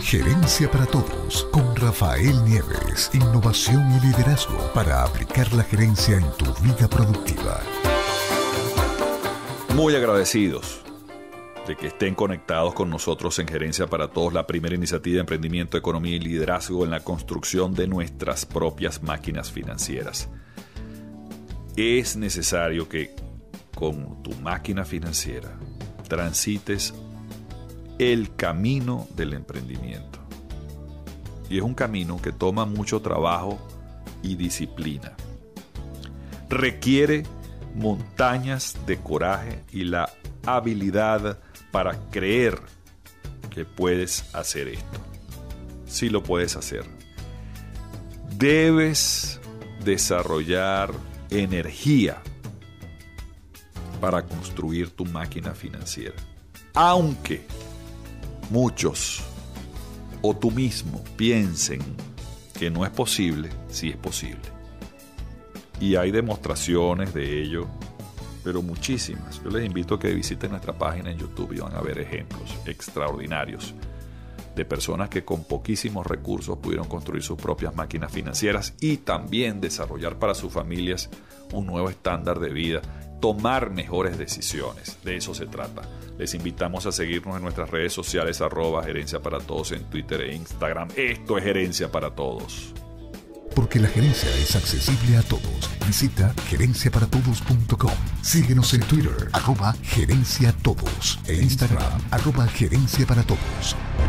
Gerencia para Todos con Rafael Nieves. Innovación y liderazgo para aplicar la gerencia en tu vida productiva. Muy agradecidos de que estén conectados con nosotros en Gerencia para Todos, la primera iniciativa de emprendimiento, economía y liderazgo en la construcción de nuestras propias máquinas financieras. Es necesario que con tu máquina financiera transites el camino del emprendimiento. Y es un camino que toma mucho trabajo y disciplina. Requiere montañas de coraje y la habilidad para creer que puedes hacer esto. Sí lo puedes hacer. Debes desarrollar energía para construir tu máquina financiera. Aunque muchos o tú mismo piensen que no es posible, sí es posible. Y hay demostraciones de ello, pero muchísimas. Yo les invito a que visiten nuestra página en YouTube y van a ver ejemplos extraordinarios de personas que con poquísimos recursos pudieron construir sus propias máquinas financieras y también desarrollar para sus familias un nuevo estándar de vida, tomar mejores decisiones. De eso se trata. Les invitamos a seguirnos en nuestras redes sociales @Gerencia para Todos en Twitter e Instagram. Esto es Gerencia para Todos. Porque la gerencia es accesible a todos. Visita gerenciaparatodos.com. Síguenos en Twitter @gerenciatodos e Instagram @gerenciaparatodos.